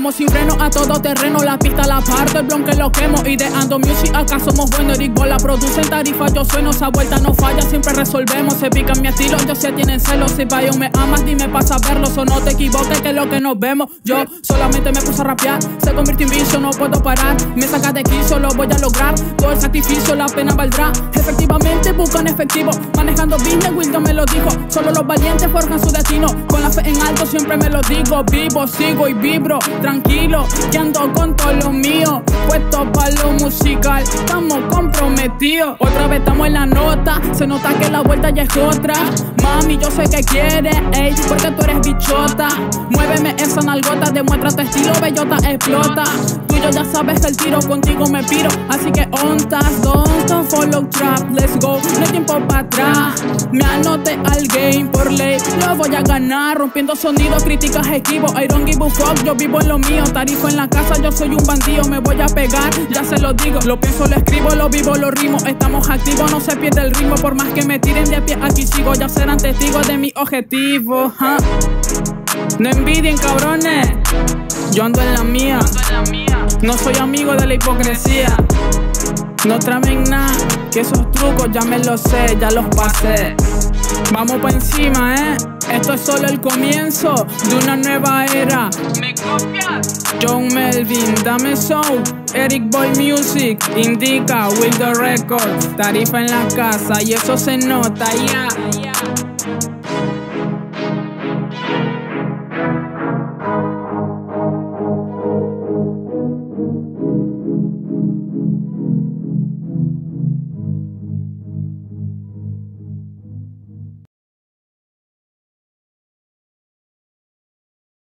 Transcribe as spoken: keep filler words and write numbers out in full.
Vamos sin freno a todo terreno, la pista la parto, el blon que lo quemo. Ideando music, acá somos buenos. Eric Bola produce en tarifa, yo sueno, esa vuelta no falla, siempre resolvemos. Se pican mi estilo, yo sé tienen celos. Si pa' yo me amas, dime pasa a verlo. O no te equivoques que es lo que nos vemos. Yo solamente me puse a rapear, se convirtió en vicio, no puedo parar. Me saca de quicio, lo voy a lograr. Todo el sacrificio, la pena valdrá. Efectivamente buscan efectivo, manejando business, Wilton me lo dijo. Solo los valientes forjan su destino. Con la fe en alto siempre me lo digo. Vivo, sigo y vibro, tranquilo, que ando con todo lo mío. Puesto pa' lo musical, estamos comprometidos. Otra vez estamos en la nota, se nota que la vuelta ya es otra. Mami, yo sé que quieres, ey, porque tú eres bichota. Muéveme esa nalgota, demuestra tu estilo, bellota, explota. Tú y yo ya sabes que el tiro contigo me piro. Así que ontas, don't follow trap, let's go, no hay tiempo para atrás. Me anoté al game por ley, lo voy a ganar. Rompiendo sonidos, críticas esquivo, I don't give a fuck, yo vivo en lo mío. Tarifa en la casa, yo soy un bandido, me voy a pegar, ya se lo digo. Lo pienso, lo escribo, lo vivo, lo rimo. Estamos activos, no se pierde el ritmo. Por más que me tiren de pie, aquí sigo. Ya serán testigos de mi objetivo, huh? No envidien, cabrones, yo ando en la mía. No soy amigo de la hipocresía. No tramen nada, que esos trucos ya me los sé, ya los pasé. Vamos pa' encima, eh. Esto es solo el comienzo de una nueva era. ¿Me copias? John Melvin, dame show. Eric Boy Music, indica Will the Record. Tarifa en la casa y eso se nota, ya. Yeah.